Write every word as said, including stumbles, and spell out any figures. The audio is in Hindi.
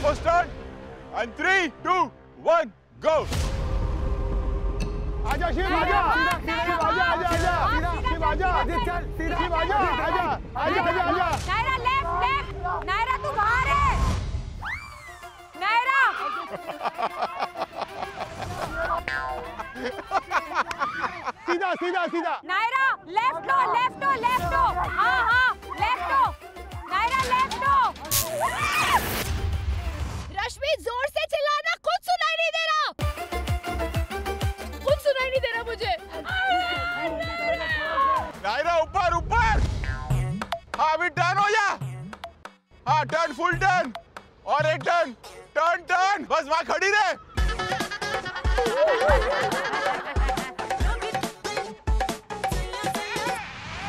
for start. And three, two, one, go. आजा शिव आजा शिव आजा आजा आजा शिव आजा चल शिव आजा आजा आजा आजा आजा नायरा लेफ्ट लेफ्ट नायरा तू बाहर है नायरा सीधा सीधा सीधा नायरा लेफ्ट लो लेफ्ट लो लेफ्ट लो हाँ हाँ लेफ्ट लो नायरा लेफ्ट लो रश्मि जोर से चिल्लाना कुछ सुनाई नहीं दे रहा कुछ सुनाई नहीं दे रहा मुझे नायरा ऊपर ऊपर हाँ अभी टर्न हो जा हाँ टर्न फुल टर्न और एक टर्न टर्न टर्न बस वहाँ खड़ी रहे